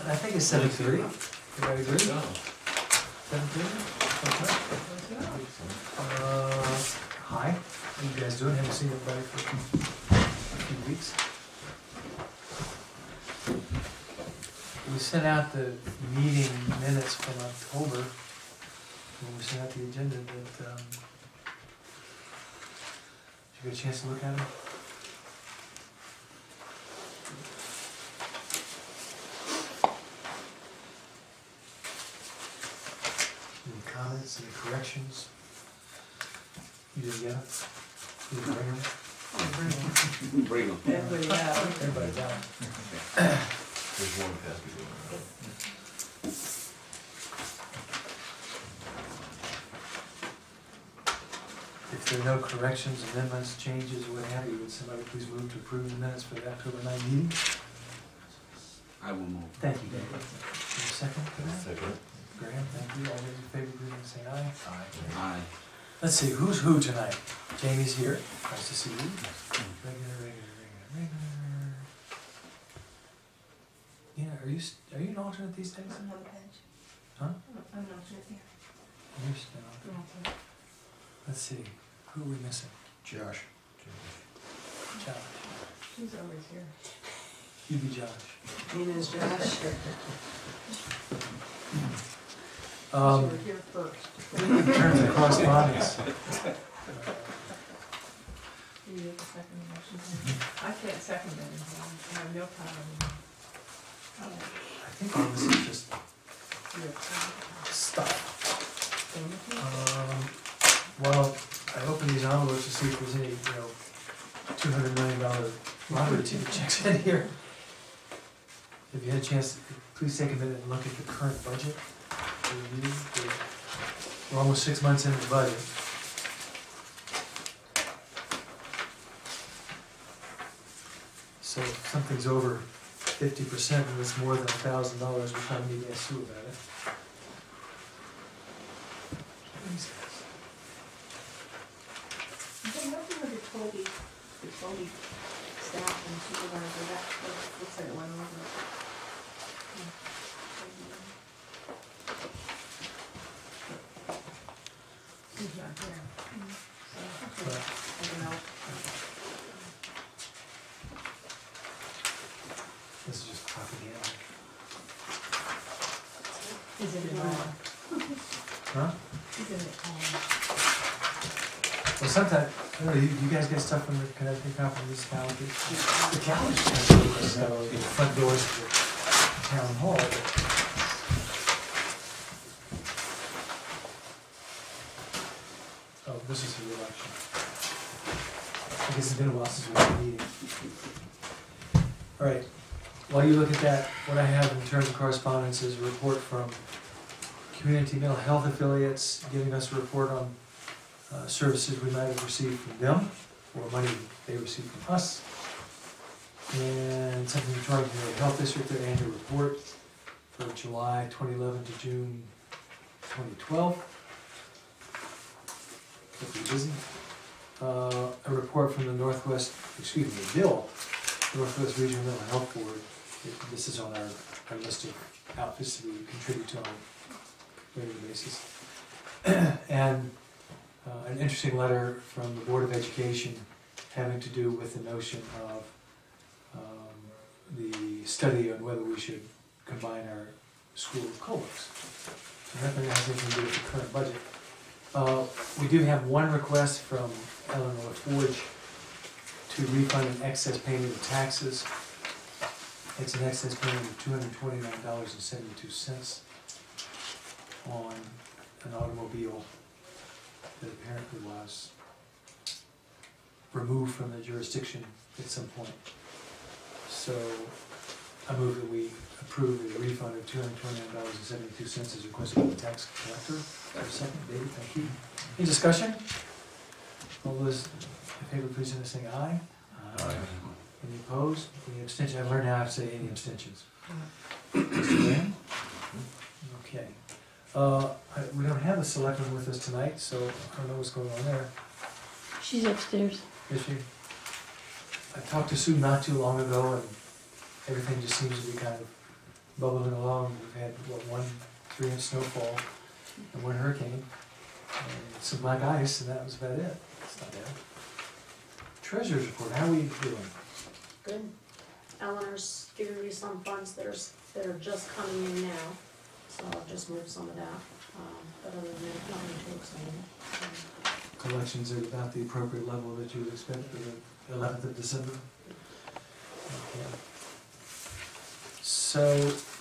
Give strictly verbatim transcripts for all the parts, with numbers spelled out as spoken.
I think it's seven thirty. Everybody agree? Seven thirty? Uh, hi, how you guys doing? Haven't seen everybody for a few weeks. We sent out the meeting minutes from October, when we sent out the agenda, that, um, did you get a chance to look at them? Any comments, any corrections? You didn't get them? You didn't bring them? Bring them. Everybody out. Everybody got them. There's one pass me. If there are no corrections, amendments, changes, or what have you, would somebody please move to approve the minutes for the October ninth meeting? I will move. Thank you, David. Any second for that? Second. Graham, thank you. All those in favor, please say aye. Aye. Aye. Let's see, who's who tonight? Jamie's here. Nice to see you. Regular, regular, regular, regular. Yeah, are you, s- are you an alternate these days? I'm on the bench. Huh? I'm not sure here. You're still alternate. Let's see, who are we missing? Josh. Josh. She's always here. You be Josh. Nina's Josh. Um, You were here first. in terms of correspondence. uh, You did the second motion. I can't second anything. I have no power. I think all this is just stuff. Um, well, I opened these envelopes to see if there's any, you know, two hundred million dollar lottery ticket checks in here. If you had a chance, please take a minute and look at the current budget. Review. We're almost six months into the budget. So if something's over fifty percent and it's more than a thousand dollars, we probably need to ask Sue about it. Okay, nothing with the Toby, the Toby staff and supervisor, that, that looks like it went over. He's not here. So, But I don't know. this is just propaganda. He's in it all. Huh? He's in it all. Well, sometimes, you know, you, you guys get stuff from the Connecticut Conference Municipality. The college has so the front doors to the town hall. but- Oh, this is the election. I guess it's been a while since we've had a meeting. All right, while you look at that, what I have in terms of correspondence is a report from community mental health affiliates, giving us a report on uh, services we might have received from them, or money they received from us. And something regarding the health district, their annual report for July twenty eleven to June twenty twelve. Kept me busy. Uh, a report from the Northwest, excuse me, a bill, Northwest Regional Mental Health Board. It- This is on our, our list of outfits that we contribute to on a regular basis. And uh, an interesting letter from the Board of Education having to do with the notion of um, the study on whether we should combine our school with co-ops. So nothing has anything to do with the current budget. Uh, we do have one request from Eleanor Forge to refund an excess payment of taxes. It's an excess payment of two hundred twenty-nine dollars and seventy-two cents on an automobile that apparently was removed from the jurisdiction at some point. So I move that we approve the refund of two hundred twenty-nine dollars and seventy-two cents as requested by the tax collector. For a second, David, thank you. Any discussion? All those in favor, please say aye. Aye. Any opposed? Any abstentions? I've learned how to say any abstentions. Mister Graham? Okay. Uh, I- we don't have the selectman with us tonight, so I don't know what's going on there. She's upstairs. Is she? I talked to Sue not too long ago, and everything just seems to be kind of bubbling along. We've had, what, one three inch snowfall and one hurricane, and some black ice, and that was about it. It's not bad. Treasurer's report, how are we doing? Good. Eleanor's giving me some funds that are, s- that are just coming in now, so I'll just move some of that. Um, but other than that, nothing too exciting. Um, Collections are about the appropriate level that you would expect for the eleventh of December. Okay. So,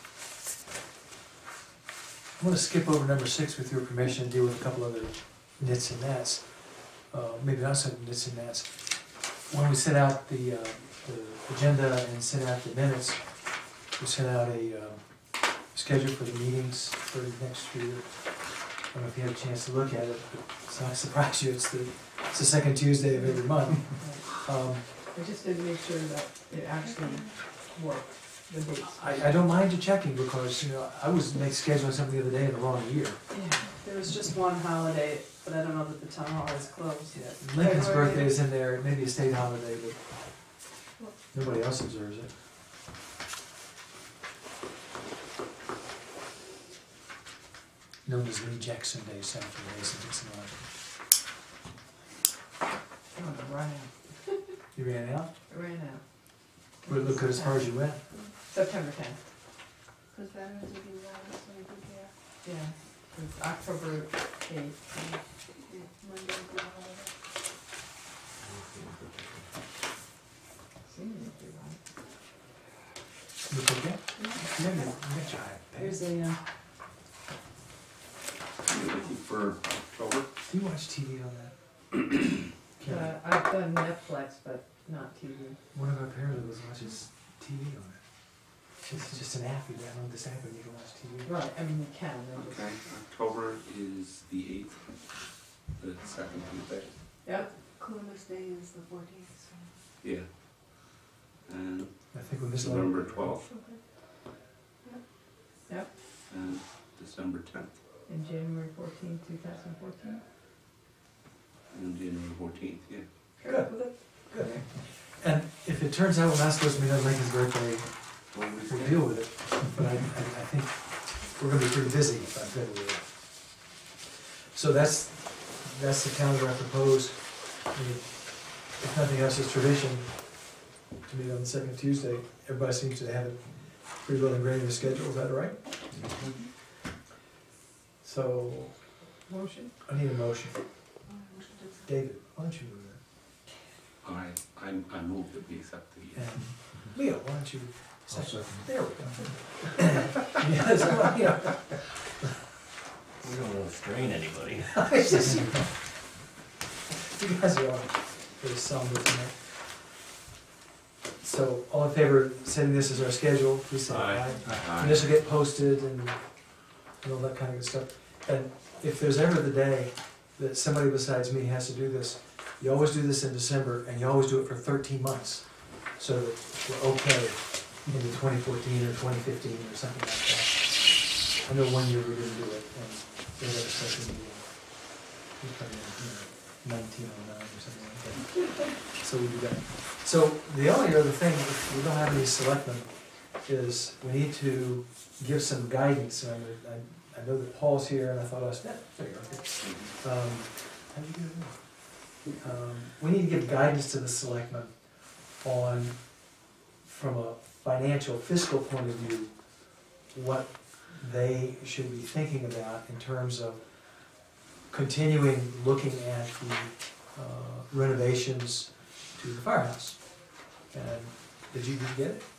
I'm gonna skip over number six with your permission and deal with a couple other nits and gnats. Uh, maybe not so nits and gnats. When we sent out the, uh, the agenda and sent out the minutes, we sent out a, uh, schedule for the meetings for next year. I don't know if you had a chance to look at it, but it's not a surprise you, it's the, it's the second Tuesday of every month. Um, I just didn't make sure that it actually worked, the dates. I, I don't mind you checking, because, you know, I was make scheduling something the other day in the wrong year. Yeah, there was just one holiday, but I don't know that the town hall is closed. Yeah, Lincoln's birthday is in there, maybe a state holiday, but nobody else observes it. Known as Lee Jackson Day, Senator for Mason Dixon line. Oh, it ran out, You ran out? it ran out. Would it look good as far as you went? September tenth, Cause veterans will be around, so we can get, yeah, it was October eighth. yeah, Monday will be a holiday. Seems to be right. You forget? You got your- you got your iPad. Here's a, uh, You're looking for October? Do you watch T V on that? Karen, uh, I've done Netflix, but not T V. one of our parents watches T V on it. It's just an app, you download this app and you can watch T V. Right, I mean, you can, they're just- Okay, October is the eighth, the second Tuesday. Yep, Columbus Day is the fourteenth, so. Yeah. And I think we missed. November twelfth yep, and December tenth and January fourteenth, two thousand fourteen. and January fourteenth, yeah. Good, good. And if it turns out we're not supposed to be on Lincoln's birthday, we'll deal with it. But I, I, I think we're gonna be pretty busy by February. So that's, that's the calendar I proposed. I mean, if nothing else, it's tradition to meet on the second Tuesday. Everybody seems to have it pretty well ingrained in their schedule, is that right? So, Motion? I need a motion. Oh, we should do that. David, why don't you move that? All right, I, I move that we accept the, And Leo, why don't you I'll second? second. There we go. Yes, well, yeah. We don't want to strain anybody. It's just- You guys are all very somber tonight. So, all in favor of setting this as our schedule, please say aye. Aye. And this will get posted and, and all that kind of good stuff. And if there's ever the day that somebody besides me has to do this, you always do this in December, and you always do it for thirteen months, so that we're okay into twenty fourteen or twenty fifteen or something like that. I know one year we didn't do it, and they had a special meeting. We put in, you know, nineteen oh nine or something like that. So we do that. So the only other thing, if we don't have any selectmen, is we need to give some guidance. And I, I I know that Paul's here, and I thought I was, yeah, there you are. Um, how do you do it? Um, we need to give guidance to the selectmen on, from a financial fiscal point of view, what they should be thinking about in terms of continuing looking at the uh, renovations to the firehouse. And did you get it?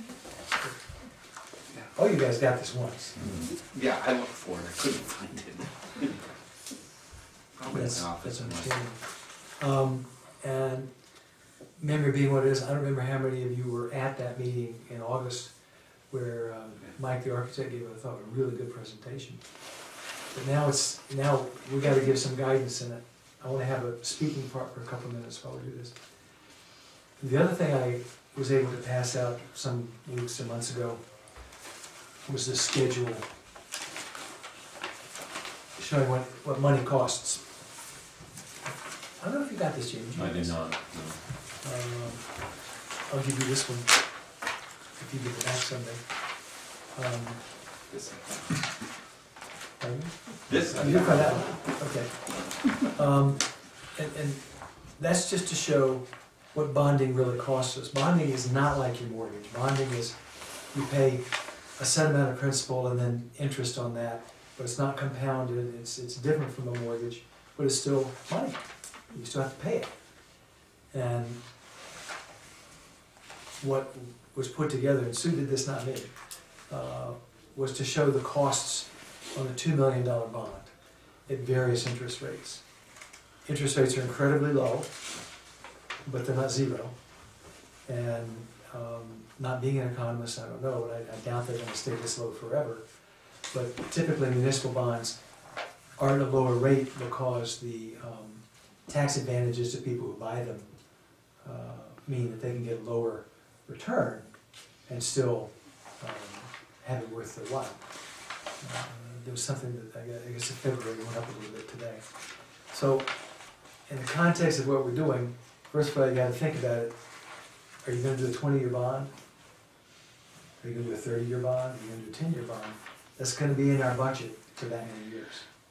Oh, you guys got this once. yeah, I looked for it, I couldn't find it. Probably in That's, the office. that's unless- understandable. Um, and memory being what it is, I don't remember how many of you were at that meeting in August where um, Mike, the architect, gave, I thought, a really good presentation. But now it's, now we gotta give some guidance in it. I wanna have a speaking part for a couple of minutes while we do this. The other thing I was able to pass out some weeks or months ago was the schedule showing what, what money costs. I don't know if you got this, James. I did not, no. Um, I'll give you this one, if you give it back someday. Um, This, pardon me? this. You did find that one, okay. Um, and, and that's just to show what bonding really costs us. Bonding is not like your mortgage. Bonding is, you pay a set amount of principal and then interest on that, but it's not compounded, it's, it's different from a mortgage, but it's still money. You still have to pay it. And what was put together, and Sue did this, not me, uh, was to show the costs on a two million dollar bond at various interest rates. Interest rates are incredibly low, but they're not zero. And um, not being an economist, I don't know, but I, I doubt they're gonna stay this low forever. But typically municipal bonds are at a lower rate because the um, tax advantages to people who buy them uh, mean that they can get a lower return and still um, have it worth their while. Uh, there was something that I guess, I guess the February went up a little bit today. So in the context of what we're doing, first of all, you gotta think about it. Are you gonna do a twenty year bond? Are you gonna do a thirty year bond? Are you gonna do a ten year bond? That's gonna be in our budget for that many years.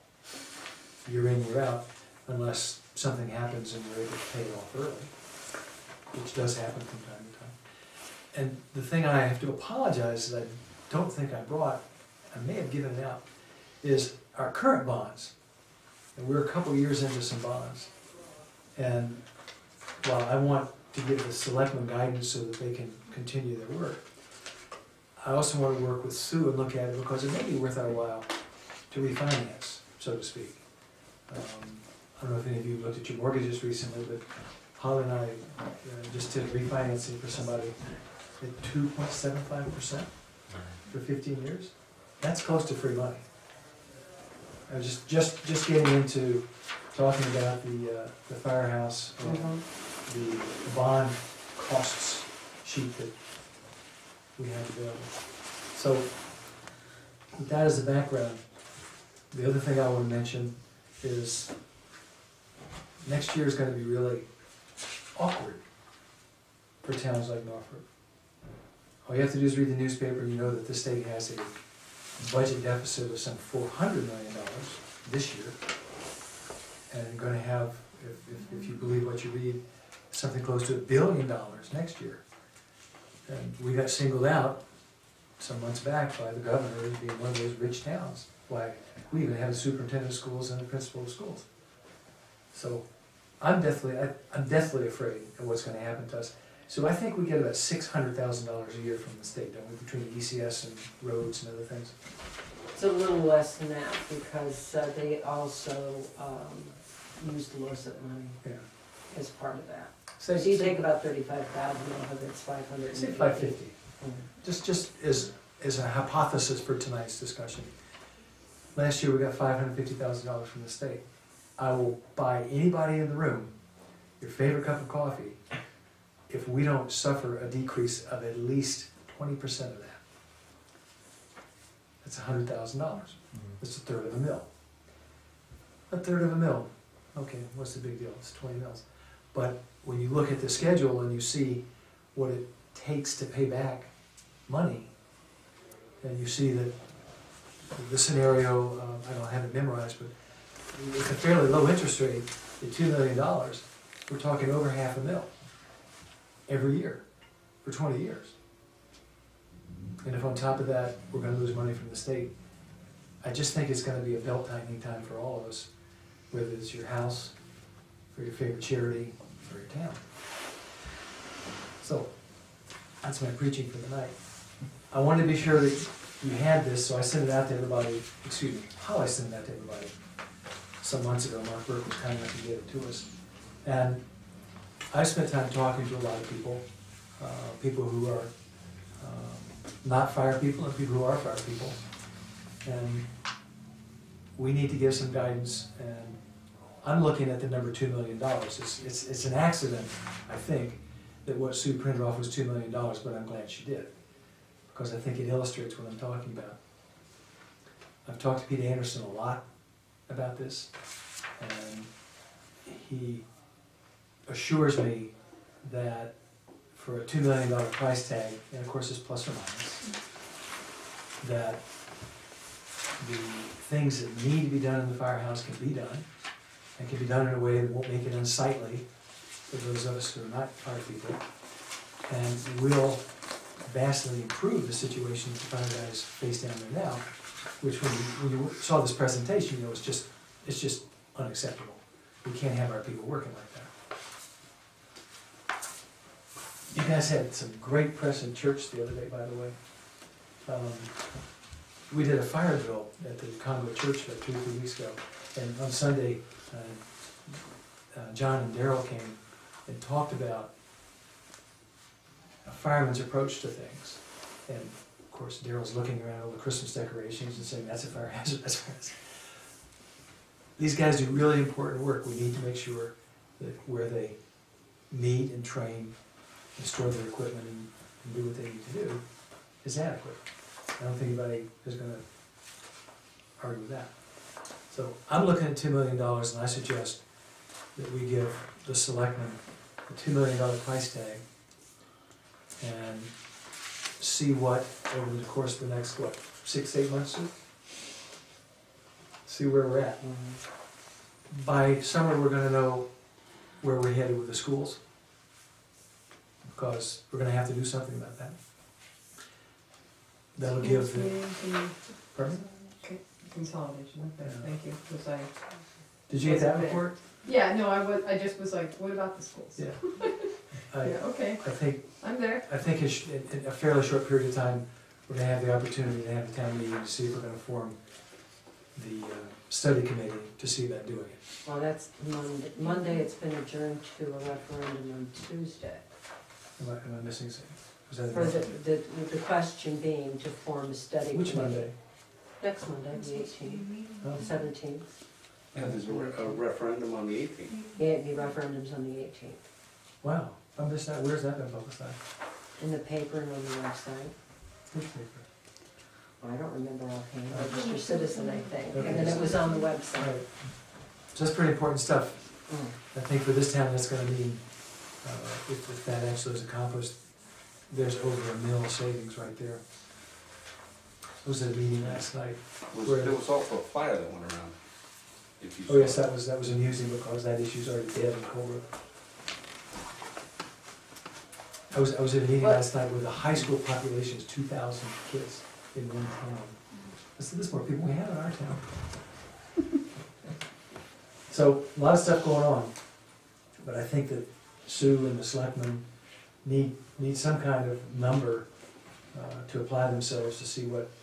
Year in, year out, unless something happens and we're able to pay it off early, which does happen from time to time. And the thing I have to apologize that I don't think I brought, I may have given it out, is our current bonds. And we're a couple years into some bonds. And while I want to give the selectmen guidance so that they can continue their work, I also want to work with Sue and look at it because it may be worth our while to refinance, so to speak. Um, I don't know if any of you looked at your mortgages recently, but Holly and I uh, just did refinancing for somebody at two point seven five percent for fifteen years. That's close to free money. I was just, just, just getting into talking about the, uh, the firehouse, uh, the bond costs sheet that we have available. So, with that as the background, the other thing I want to mention is next year is going to be really awkward for towns like Norfolk. All you have to do is read the newspaper and you know that the state has a budget deficit of some four hundred million dollars this year. And you're going to have, if, if, if you believe what you read, something close to a billion dollars next year. And we got singled out some months back by the governor as being one of those rich towns. Why, we even have a superintendent of schools and a principal of schools. So I'm deathly, I, I'm deathly afraid of what's going to happen to us. So I think we get about six hundred thousand dollars a year from the state, don't we, between E C S and roads and other things? It's a little less than that because uh, they also um, use the LoCIP money Yeah. as part of that. Say, So you say- take about thirty-five thousand off of it's five hundred and Say fifty. five fifty, just, just as, as a hypothesis for tonight's discussion. Last year, we got five hundred fifty thousand dollars from the state. I will buy anybody in the room your favorite cup of coffee if we don't suffer a decrease of at least twenty percent of that. That's a hundred thousand dollars. That's a third of a mil. A third of a mil. Okay, what's the big deal? It's twenty mils. But when you look at the schedule and you see what it takes to pay back money, and you see that the scenario, um, I don't have it memorized, but it's a fairly low interest rate at two million dollars. We're talking over half a mil every year for twenty years. And if on top of that, we're gonna lose money from the state, I just think it's gonna be a belt tightening time for all of us, whether it's your house, or your favorite charity, or your town. So, that's my preaching for the night. I wanted to be sure that you had this, so I sent it out to everybody, excuse me, how I sent it out to everybody some months ago. Mark Burke was kind enough to get it to us. And I spent time talking to a lot of people, uh, people who are um, not fire people and people who are fire people. And we need to give some guidance, and I'm looking at the number two million dollars. It's, it's, it's an accident, I think, that what Sue printed off was two million dollars, but I'm glad she did, because I think it illustrates what I'm talking about. I've talked to Pete Anderson a lot about this, and he assures me that for a two million dollar price tag, and of course it's plus or minus, that the things that need to be done in the firehouse can be done, and can be done in a way that won't make it unsightly for those of us who are not fire people, and will vastly improve the situation that the fire guys face down there now, which when you, when you saw this presentation, you know, it's just, it's just unacceptable. We can't have our people working like that. You guys had some great press in church the other day, by the way. Um, we did a fire drill at the Congo Church like two or three weeks ago, and on Sunday, uh, uh, John and Daryl came and talked about a fireman's approach to things. And of course, Daryl's looking around all the Christmas decorations and saying, that's a fire hazard, that's a fire hazard. These guys do really important work. We need to make sure that where they meet and train and store their equipment and, and do what they need to do is adequate. I don't think anybody is gonna argue with that. So I'm looking at two million dollars, and I suggest that we give the selectmen a two million dollar price tag and see what, over the course of the next, what, six, eight months, Sue? See where we're at. By summer, we're gonna know where we're headed with the schools, because we're gonna have to do something about that. That'll give the, pardon? Consolidation, okay, Yeah. thank you, because I, Did you get that report? yeah, no, I was, I just was like, what about the schools? Yeah. I, Yeah, okay, I think, I'm there. I think in, sh- in in a fairly short period of time, we're gonna have the opportunity to have a town meeting to see if we're gonna form the, uh, study committee to see about doing it. Well, that's Monday, Monday it's been adjourned to a referendum on Tuesday. Am I, am I missing something? Was that? For the, the, the question being to form a study committee. Which Monday? Next Monday, the eighteenth, Oh. seventeenth. Yeah, there's a re- a referendum on the eighteenth. Yeah, the referendum's on the eighteenth. Wow, I missed that, where's that been publicized? In the paper and on the website. Which paper? Well, I don't remember offhand, Register Citizen, I think, Okay. and then it was on the website. Right. So that's pretty important stuff. Mm. I think for this town, that's gonna mean, uh, if, if that actually is accomplished, there's over a mil savings right there. I was at a meeting last night. Was- Where- There was also a flyer that went around. If you Oh yes, saw it. that was, that was amusing because that issue's already dead in Colebrook. I was, I was at a meeting What? last night where the high school population is two thousand kids in one town. I said, there's more people we have in our town. So, a lot of stuff going on, but I think that Sue and the selectmen need, need some kind of number uh, to apply themselves to see what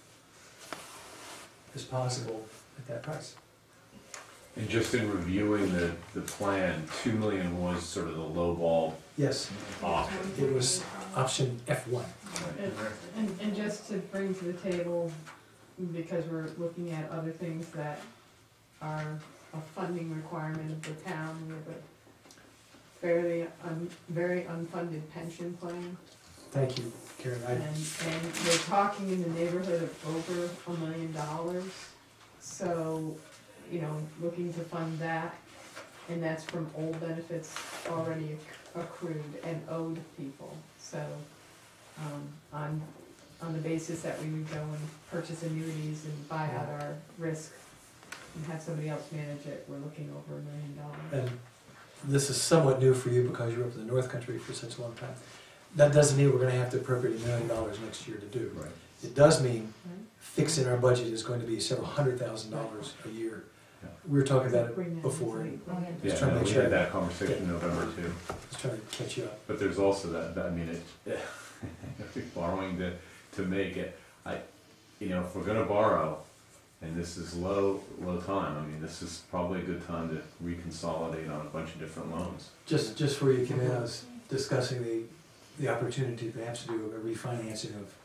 is possible at that price. And just in reviewing the, the plan, two million was sort of the low ball Yes, option. it was option F one. And, and, and just to bring to the table, because we're looking at other things that are a funding requirement of the town, we have a fairly, un, very unfunded pension plan. Thank you, Karen. And, I, and they're talking in the neighborhood of over a million dollars. So, you know, looking to fund that, and that's from old benefits already acc- accrued and owed people. So, um, on, on the basis that we would go and purchase annuities and buy out our risk and have somebody else manage it, we're looking over a million dollars. and this is somewhat new for you because you were up in the North Country for such a long time. That doesn't mean we're gonna have to appropriate a million dollars next year to do. Right. It does mean Right? fixing our budget is going to be several hundred thousand dollars a year. Yeah. We were talking about Bring it that before, into- Oh, yeah. Yeah, Just trying to no, make we sure. had that conversation in November too. just trying to catch you up. But there's also that, that, I mean, it, borrowing to, to make it, I, you know, if we're gonna borrow, and this is low, low time, I mean, this is probably a good time to reconsolidate on a bunch of different loans. Just, just before you came in, I was discussing the, the opportunity perhaps to do a refinancing of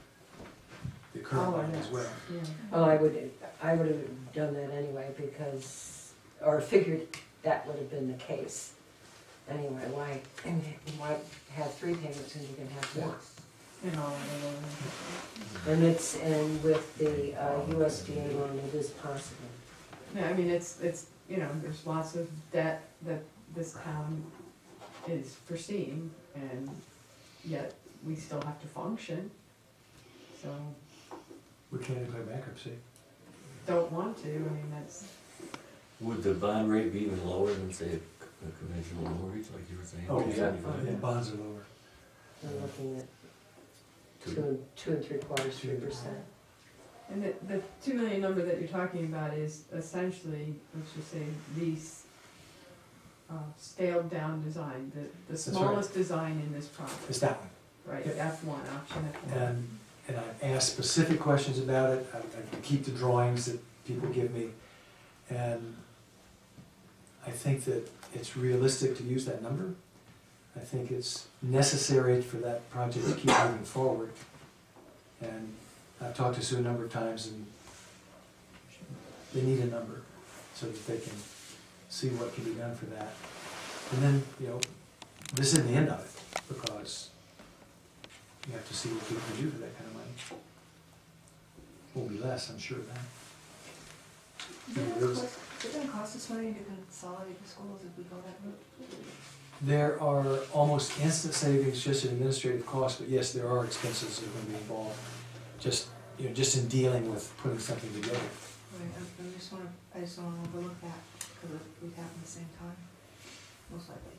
the current Oh, line as yes. well. Yeah. Well, I would, I would have done that anyway because, or figured that would have been the case. Anyway, why, and why have three payments when you can have one? And all of the loans. And it's, and with the uh, U S D A loan, it is possible. Yeah, I mean, it's, it's, you know, there's lots of debt that this town is foreseeing, and yet we still have to function. So, We can't declare bankruptcy. don't want to, I mean, that's, Would the bond rate be even lower than, say, a a conventional mortgage, like you were saying? Oh, two yeah, seventy-five? yeah, bonds are lower. We're looking at Two. two, and- two and three quarters, three percent. and the, the two million number that you're talking about is essentially, let's just say, these uh, scaled down design, the, the right. smallest design in this project, It's that one. right, Yep. F one, option F one. And, and I've asked specific questions about it, I, I keep the drawings that people give me, and I think that it's realistic to use that number. I think it's necessary for that project to keep moving forward. And I've talked to Sue a number of times, and they need a number so that they can see what can be done for that. And then, you know, this isn't the end of it, because you have to see what people can do for that kind of money. Won't be less, I'm sure of that. Is it gonna cost, is it gonna cost us money to consolidate the schools if we go that route? There are almost instant savings just in administrative costs, but yes, there are expenses that are gonna be involved, just, you know, just in dealing with putting something together. Right, I, I just wanna, I just don't wanna overlook that, because we happen at the same time, most likely.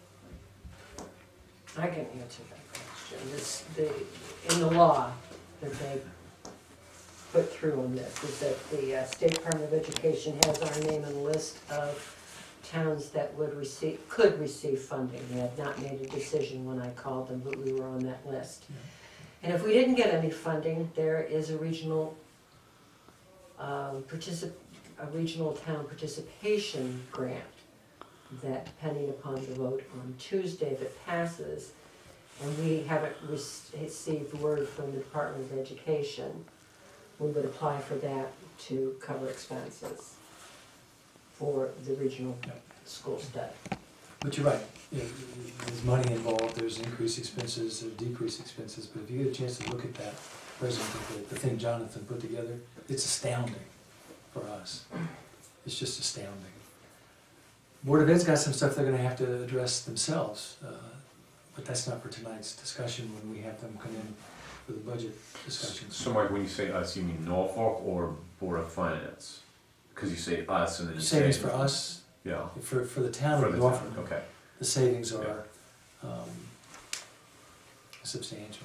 I can answer that question. This, the, in the law that they put through on this is that the uh, State Department of Education has our name on the list of towns that would receive, could receive funding. They had not made a decision when I called them, but we were on that list. And if we didn't get any funding, there is a regional, um, particip, a regional town participation grant that, depending upon the vote on Tuesday, if it passes, and we haven't re- received word from the Department of Education, we would apply for that to cover expenses for the regional Yep. school study. But you're right, you know, there's money involved, there's increased expenses, there's decreased expenses, but if you get a chance to look at that, President, the, the thing Jonathan put together, it's astounding for us. It's just astounding. Board of Ed's got some stuff they're gonna have to address themselves, uh, but that's not for tonight's discussion when we have them come in for the budget discussions. So Mike, when you say us, you mean Norfolk or Board of Finance? Because you say us and then you say. Savings for us, Yeah. for, for the town For of the Norfolk, town, okay. the savings are um, substantial.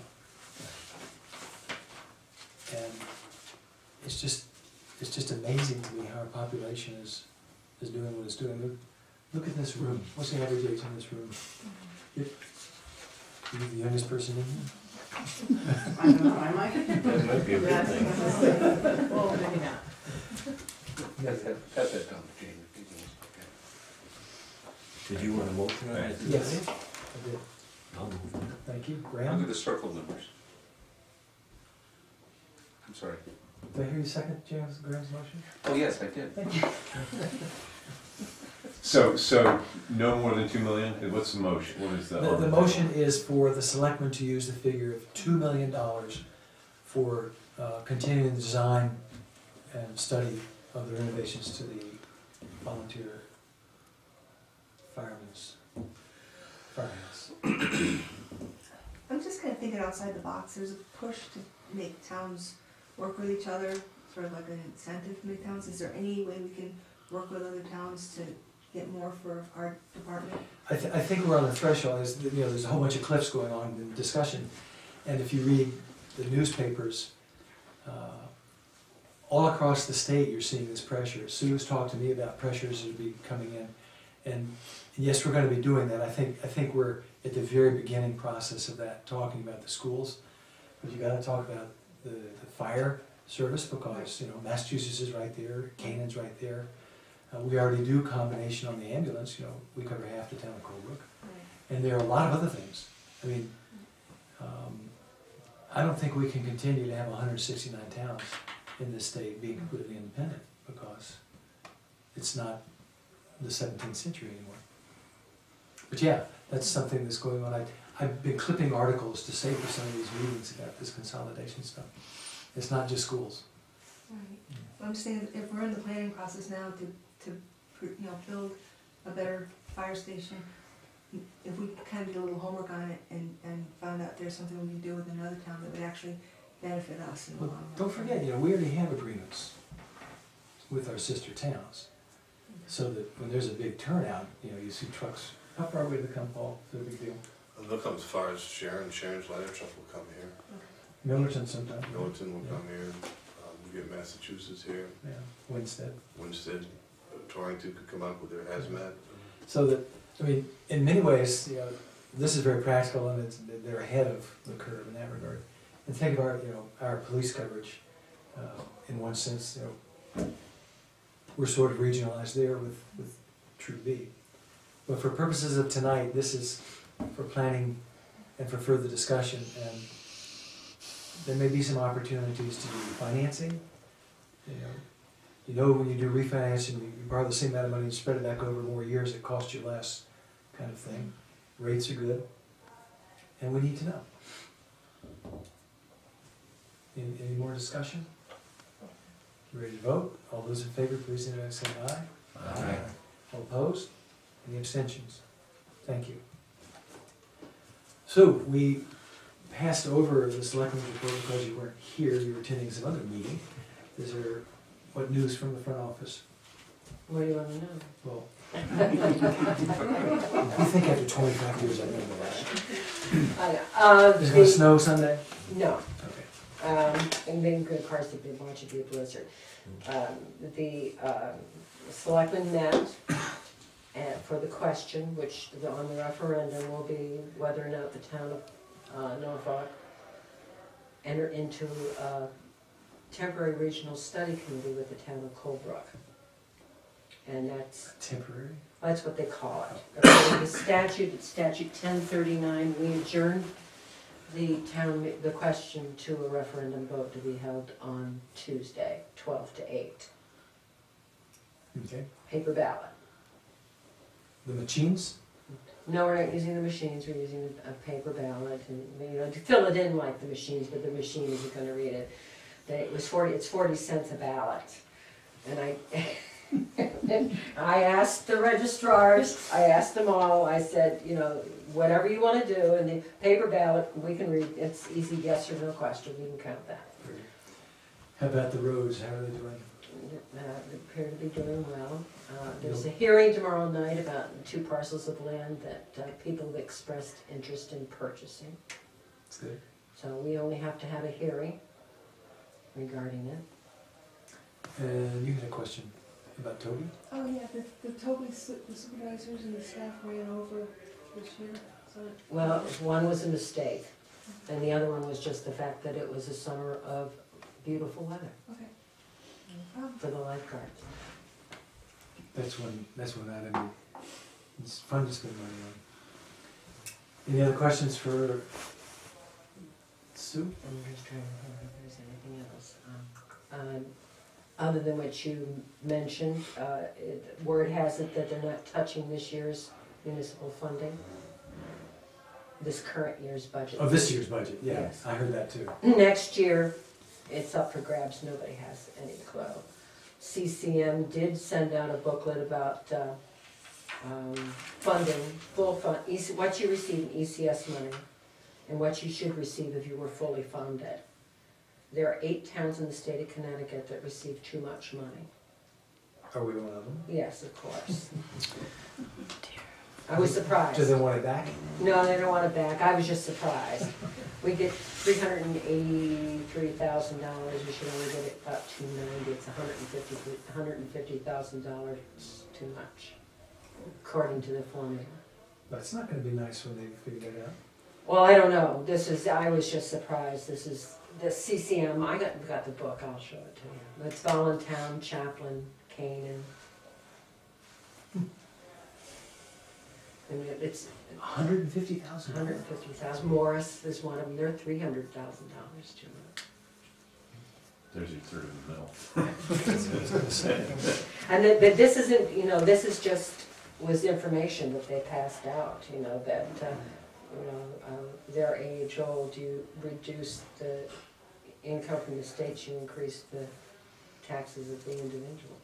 And it's just, it's just amazing to me how our population is, is doing what it's doing. Look, look at this room. What's the average age in this room? You're you're the youngest person in here? I don't know, I might. That might be a good Yes. thing. Well, maybe not. Pass that, pass that down to Jamie. Did you want a motion on that? Yes. I did. I'll move it. Thank you. Look Graham, at the circle numbers. I'm sorry. did I hear you second James Graham's motion? Oh, yes, I did. Thank you. So, so no more than two million? What's the motion? What is the? The, the motion is for the selectmen to use the figure of two million dollars for uh, continuing the design and study of the renovations to the volunteer firemen's firehouse. I'm just kind of thinking outside the box, there's a push to make towns work with each other, sort of like an incentive to make towns. Is there any way we can work with other towns to get more for our department? I, th- I think we're on the threshold, is, that, you know, there's a whole bunch of cliffs going on in discussion, and if you read the newspapers, uh, all across the state you're seeing this pressure. Sue's talked to me about pressures that will be coming in, and yes, we're gonna be doing that. I think, I think we're at the very beginning process of that, talking about the schools, but you gotta talk about the, the fire service, because, you know, Massachusetts is right there, Canaan's right there. Uh, we already do combination on the ambulance, you know, we cover half the town of Colebrook. And there are a lot of other things. I mean, um, I don't think we can continue to have one hundred sixty-nine towns in this state being completely independent, because it's not the seventeenth century anymore. But yeah, that's something that's going on. I, I've been clipping articles to say for some of these meetings about this consolidation stuff. It's not just schools. Right. But I'm just saying, if we're in the planning process now to, to, you know, build a better fire station, if we kind of did a little homework on it and, and found out there's something we can do with another town that would actually benefit us in the Well, long run. don't forget, you know, we already have agreements with our sister towns. So that when there's a big turnout, you know, you see trucks, how far away do they come, Paul? Is it a big deal? They'll come as far as Sharon, Sharon's ladder truck will come here, Millerton sometime? Milton will Yeah. come here, um, we get Massachusetts here, Yeah, Winstead. Winstead, uh, Torrington could come up with their hazmat. So that, I mean, in many ways, you know, this is very practical and it's, they're ahead of the curve in that regard. And think of our, you know, our police coverage, uh, in one sense, you know, we're sort of regionalized there with, with Troop B. But for purposes of tonight, this is for planning and for further discussion, and there may be some opportunities to do financing. You know, you know when you do refinancing, you you borrow the same amount of money and spread it back over more years, it costs you less, kind of thing. Rates are good, and we need to know. Any, any more discussion? You ready to vote? All those in favor, please indicate by saying aye. Aye. All opposed? Any abstentions? Thank you. So, we passed over the selectmen's report because you weren't here, you were attending some other meeting. Is there, what news from the front office? What do you wanna know? Well, you think after twenty-five years I know that. I know. Uh, Is it gonna the- snow Sunday? No, Okay. um, and then good cars have been watching the blizzard. Um, the, um, selectmen met and for the question, which the- on the referendum will be whether or not the town of, uh, Norfolk enter into a temporary regional study committee with the town of Colebrook. And that's, Temporary? that's what they call it. According to the statute, it's statute ten thirty-nine, we adjourned the town, the question to a referendum vote to be held on Tuesday, twelve to eight, Okay. paper ballot. The machines? No, we're not using the machines, we're using a paper ballot, and, you know, to fill it in like the machines, but the machine isn't gonna read it. That it was forty, it's forty cents a ballot, and I, and I asked the registrars, I asked them all, I said, you know, whatever you wanna do, and the paper ballot, we can read, it's easy yes or no question, we can count that. How about the roads, how are they doing? Uh, they appear to be doing well. Uh, there's a hearing tomorrow night about two parcels of land that uh, people have expressed interest in purchasing. It's good. So we only have to have a hearing regarding it. And you had a question about Toby? Oh, yeah, the, the Toby, su- the supervisors and the staff ran over this year, so. Well, one was a mistake, and the other one was just the fact that it was a summer of beautiful weather Okay. No problem. for the lifeguards. That's one, that's one item it's fun to spend money on. Any other questions for Sue? I'm just trying to think if there's anything else. Um, um, Other than what you mentioned, uh, it- word has it that they're not touching this year's municipal funding, this current year's budget. Oh, this year's budget, yeah, Yes. I heard that too. Next year, it's up for grabs, nobody has any clue. C C M did send out a booklet about uh, um, funding, full fund, E C- what you receive in E C S money, and what you should receive if you were fully funded. There are eight towns in the state of Connecticut that receive too much money. Are we one of them? Yes, of course. I was surprised. Do they want it back? No, they don't want it back, I was just surprised. We get three hundred and eighty-three thousand dollars, we should only get about two ninety, it's a hundred and fifty, hundred and fifty thousand dollars too much, according to the formula. That's not gonna be nice when they figure that out. Well, I don't know, this is, I was just surprised, this is, the C C M, I got, got the book, I'll show it to you. It's Voluntown, Chaplin, Canaan. And it- it's hundred and fifty thousand hundred dollars? and fifty thousand, Morris is one of them, they're three hundred thousand dollars too much. There's your third in the middle. And that, that this isn't, you know, this is just, was information that they passed out, you know, that, uh, you know, um, they're age old, you reduce the income from the states, you increase the taxes of the individuals.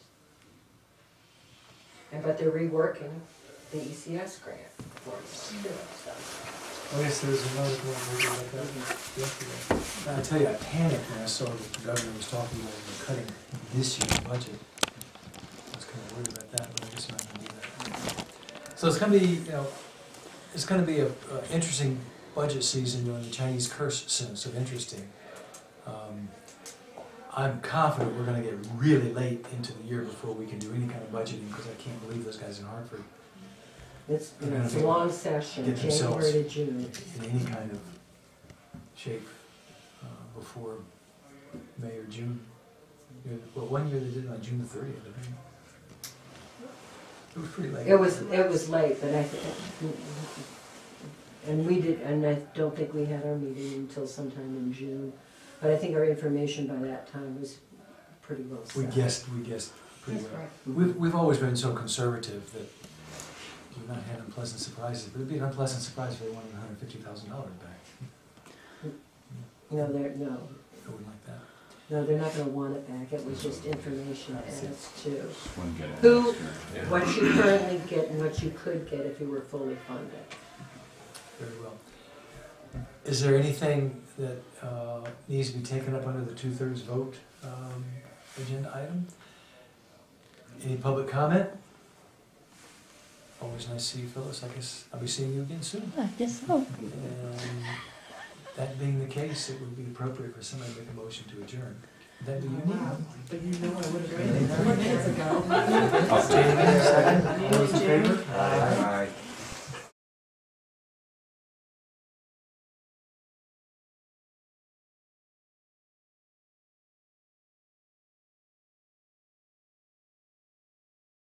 And, but they're reworking the E C S grant for us, too, so. Oh, yes, there was another one maybe like that yesterday. I tell you, I panicked when I saw that the governor was talking about cutting this year's budget. I was kind of worried about that, but I guess I'm not gonna do that. So it's gonna be, you know, it's gonna be a, a interesting budget season during the Chinese curse soon, so interesting. Um, I'm confident we're gonna get really late into the year before we can do any kind of budgeting, because I can't believe those guys in Hartford It's, you know, it's a long session, Get themselves- January to June. in any kind of shape uh, before May or June. You know, well, one year they did it on June the thirtieth, I think. It was pretty late. It was, it was late, but I, think- and we did, and I don't think we had our meeting until sometime in June. But I think our information by that time was pretty well set. We guessed, we guessed pretty That's well. right. We've, we've always been so conservative that we've not had unpleasant surprises, but it'd be an unpleasant surprise if they wanted one hundred fifty thousand dollars back. No, they're, no, I wouldn't like that. no, they're not gonna want it back. It was just information as to Just one get it. Who- Yeah. what you currently get and what you could get if you were fully funded. Very well. Is there anything that uh, needs to be taken up under the two-thirds vote um, agenda item? Any public comment? Always nice to see you, Phyllis. I guess I'll be seeing you again soon. I guess so. And that being the case, it would be appropriate for somebody to make a motion to adjourn. Would that be you, Wow, Neil? but you know I would have read it three minutes ago. Jamie, second. All those in favor?